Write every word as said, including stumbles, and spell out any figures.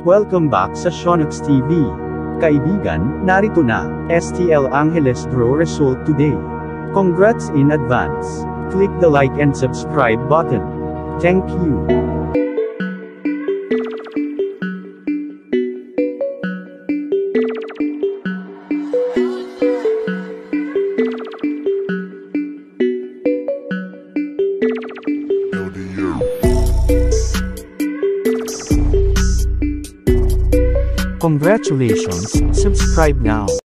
Welcome back sa Shonux T V. Kaibigan, narito na, S T L Angeles draw result today. Congrats in advance. Click the like and subscribe button. Thank you. Congratulations, subscribe now.